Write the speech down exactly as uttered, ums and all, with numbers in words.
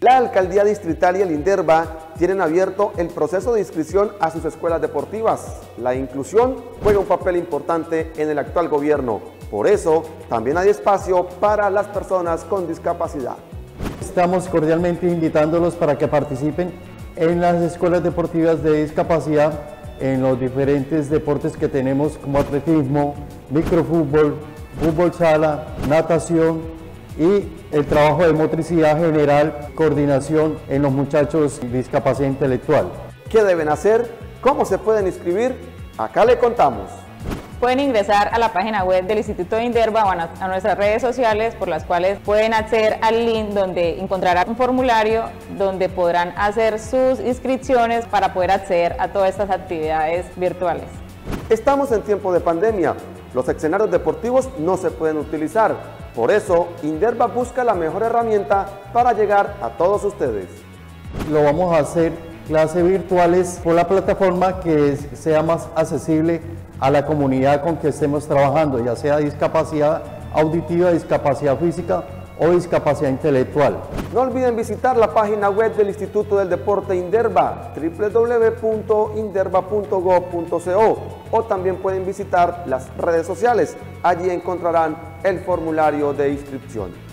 La Alcaldía Distrital y el INDERVA tienen abierto el proceso de inscripción a sus escuelas deportivas. La inclusión juega un papel importante en el actual gobierno. Por eso, también hay espacio para las personas con discapacidad. Estamos cordialmente invitándolos para que participen en las escuelas deportivas de discapacidad, en los diferentes deportes que tenemos como atletismo, microfútbol, fútbol sala, natación y el trabajo de motricidad general, coordinación en los muchachos con discapacidad intelectual. ¿Qué deben hacer? ¿Cómo se pueden inscribir? Acá le contamos. Pueden ingresar a la página web del Instituto de INDERVA o a nuestras redes sociales, por las cuales pueden acceder al link donde encontrarán un formulario donde podrán hacer sus inscripciones para poder acceder a todas estas actividades virtuales. Estamos en tiempo de pandemia. Los escenarios deportivos no se pueden utilizar. Por eso, INDERVA busca la mejor herramienta para llegar a todos ustedes. Lo vamos a hacer clases virtuales por la plataforma que sea más accesible a la comunidad con que estemos trabajando, ya sea discapacidad auditiva, discapacidad física o discapacidad intelectual. No olviden visitar la página web del Instituto del Deporte INDERVA, w w w punto inderva punto gob punto co, o también pueden visitar las redes sociales. Allí encontrarán el formulario de inscripción.